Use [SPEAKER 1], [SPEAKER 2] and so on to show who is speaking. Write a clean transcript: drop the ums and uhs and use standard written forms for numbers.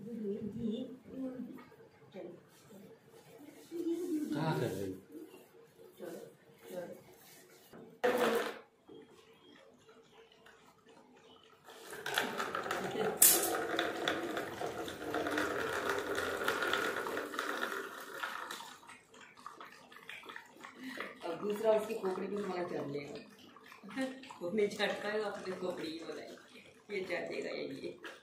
[SPEAKER 1] कहाँ कर रही?
[SPEAKER 2] अब दूसरा उसकी खोपड़ी पे तुम्हारा चढ़ लेगा। वो नहीं चढ़ पाएगा, अपने खोपड़ी ही बनाए, ये चढ़ देगा ये।